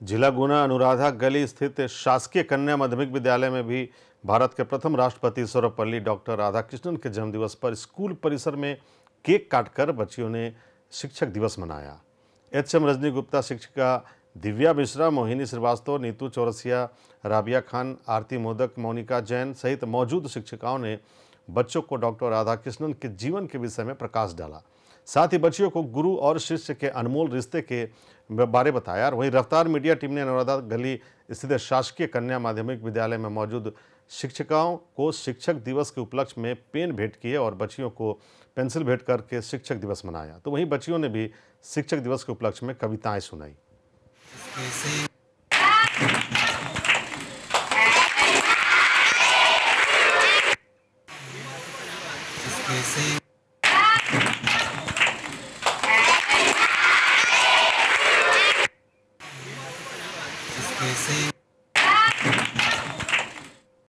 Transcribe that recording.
जिला गुना अनुराधा गली स्थित शासकीय कन्या माध्यमिक विद्यालय में भी भारत के प्रथम राष्ट्रपति सर्वपल्ली डॉक्टर राधाकृष्णन के जन्मदिवस पर स्कूल परिसर में केक काटकर बच्चियों ने शिक्षक दिवस मनाया। एचएम रजनी गुप्ता, शिक्षिका दिव्या मिश्रा, मोहिनी श्रीवास्तव, नीतू चौरसिया, राबिया खान, आरती मोदक, मोनिका जैन सहित मौजूद शिक्षिकाओं ने बच्चों को डॉक्टर राधाकृष्णन के जीवन के विषय में प्रकाश डाला। साथ ही बच्चियों को गुरु और शिष्य के अनमोल रिश्ते के बारे बताया। वहीं रफ्तार मीडिया टीम ने अनुराधा गली स्थित शासकीय कन्या माध्यमिक विद्यालय में मौजूद शिक्षिकाओं को शिक्षक दिवस के उपलक्ष्य में पेन भेंट किए और बच्चियों को पेंसिल भेंट करके शिक्षक दिवस मनाया। तो वहीं बच्चियों ने भी शिक्षक दिवस के उपलक्ष्य में कविताएं सुनाई। इसके